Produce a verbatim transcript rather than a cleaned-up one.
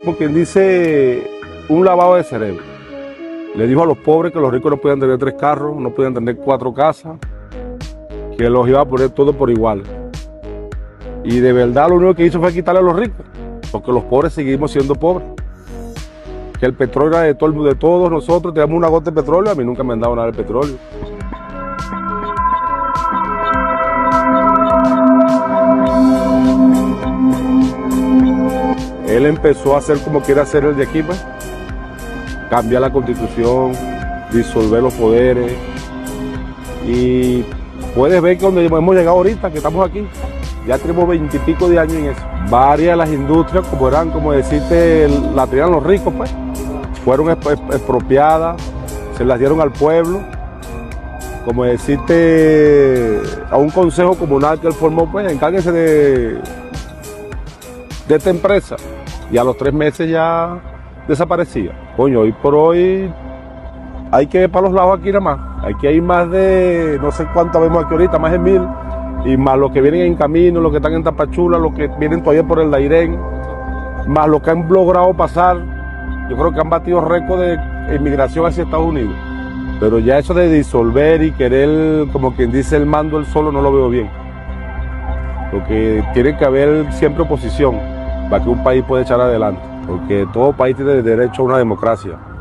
como quien dice, un lavado de cerebro. Le dijo a los pobres que los ricos no podían tener tres carros, no podían tener cuatro casas, que los iba a poner todo por igual. Y de verdad lo único que hizo fue quitarle a los ricos, porque los pobres seguimos siendo pobres. Que el petróleo era de, todo, de todos nosotros, teníamos una gota de petróleo, a mí nunca me han dado nada de petróleo. Él empezó a hacer como quiere hacer el de aquí, pues, cambiar la constitución, disolver los poderes. Y puedes ver que donde hemos llegado ahorita, que estamos aquí, ya tenemos veintipico de años en eso. Varias de las industrias, como eran, como decirte, la tenían los ricos, pues, fueron expropiadas, se las dieron al pueblo. Como decirte, a un consejo comunal que él formó, pues, encárguese de, de esta empresa. Y a los tres meses ya desaparecía. Coño, hoy por hoy hay que ir para los lados aquí nada más. Aquí hay más de, no sé cuántas vemos aquí ahorita, más de mil. Y más los que vienen en camino, los que están en Tapachula, los que vienen todavía por el Dairén, más los que han logrado pasar. Yo creo que han batido récord de inmigración hacia Estados Unidos. Pero ya eso de disolver y querer, como quien dice, el mando él solo, no lo veo bien. Porque tiene que haber siempre oposición para que un país pueda echar adelante. Porque todo país tiene derecho a una democracia.